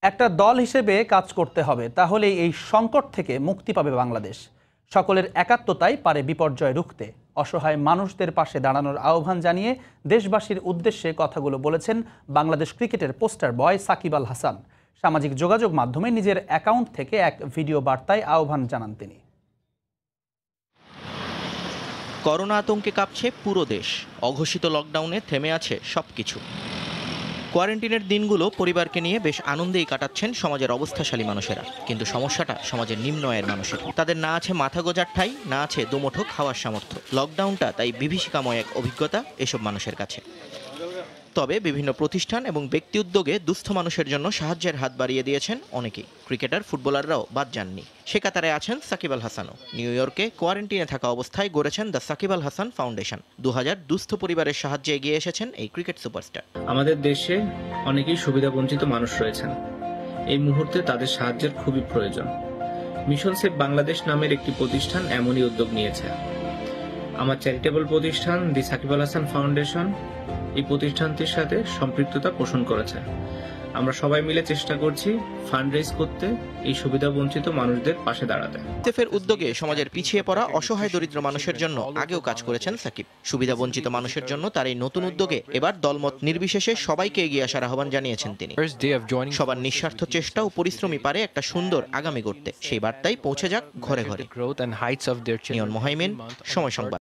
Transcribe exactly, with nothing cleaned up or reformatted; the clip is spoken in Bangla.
একটা দল হিসেবে কাজ করতে হবে, তাহলে এই সংকট থেকে মুক্তি পাবে বাংলাদেশ। সকলের একাত্মতাই পারে বিপর্যয় রুখতে। অসহায় মানুষদের পাশে দাঁড়ানোর আহ্বান জানিয়ে দেশবাসীর উদ্দেশ্যে কথাগুলো বলেছেন বাংলাদেশ ক্রিকেটের পোস্টার বয় সাকিব আল হাসান। সামাজিক যোগাযোগ মাধ্যমে নিজের অ্যাকাউন্ট থেকে এক ভিডিও বার্তায় আহ্বান জানান তিনি। করোনা আতঙ্কে কাঁপছে পুরো দেশ। অঘোষিত লকডাউনে থেমে আছে সবকিছু। কোয়ারেন্টিনের দিনগুলো পরিবারকে নিয়ে বেশ আনন্দেই কাটাচ্ছেন সমাজের অবস্থাশালী মানুষেরা। কিন্তু সমস্যাটা সমাজের নিম্ন আয়ের মানুষের। তাদের না আছে মাথা গোজার ঠাঁই, না আছে দুমুঠো খাওয়ার সামর্থ্য। লকডাউনটা তাই বিভীষিকাময় এক অভিজ্ঞতা এসব মানুষের কাছে। তবে বিভিন্ন প্রতিষ্ঠান এবং ব্যক্তি উদ্যোগে দুস্থ মানুষের জন্য সাহায্যের হাত বাড়িয়ে দিয়েছেন অনেকেই। ক্রিকেটার, ফুটবলাররাও বাদ যাননি। সে কাতারে আছেন সাকিব আল হাসানও। নিউ ইয়র্কে কোয়ারেন্টিনে থাকা অবস্থায় গড়েছেন দ্য সাকিব আল হাসান ফাউন্ডেশন। দু হাজার দুস্থ পরিবারের সাহায্যে এগিয়ে এসেছেন এই ক্রিকেট সুপারস্টার। আমাদের দেশে অনেকেই সুবিধাবঞ্চিত মানুষ রয়েছেন। এই মুহূর্তে তাদের সাহায্যের খুবই প্রয়োজন। মিশন সেভ বাংলাদেশ নামের একটি প্রতিষ্ঠান এমনই উদ্যোগ নিয়েছে। আমার চ্যারিটেবল প্রতিষ্ঠান দি সাকিব আল হাসান ফাউন্ডেশন এই প্রতিষ্ঠানটির সাথে সম্পৃক্ততা পোষণ করেছে। আমরা সবাই মিলে চেষ্টা করছি ফান্ড রেজ করতে, এই সুবিধাবঞ্চিত মানুষদের পাশে দাঁড়াতে। সেফের উদ্যোগে সমাজের পিছিয়ে পড়া অসহায় দরিদ্র মানুষের জন্য আগেও কাজ করেছেন সাকিব। সুবিধাবঞ্চিত মানুষের জন্য তার এই নতুন উদ্যোগে এবার দলমত নির্বিশেষে সবাইকে এগিয়ে আসার আহ্বান জানিয়েছেন তিনি। সবার নিঃস্বার্থ চেষ্টা ও পরিশ্রমী পারে একটা সুন্দর আগামী গড়তে। সেই বার্তাই পৌঁছে যাক ঘরে ঘরে। নিয়ন মোহাইমিন, সময় সংবাদ।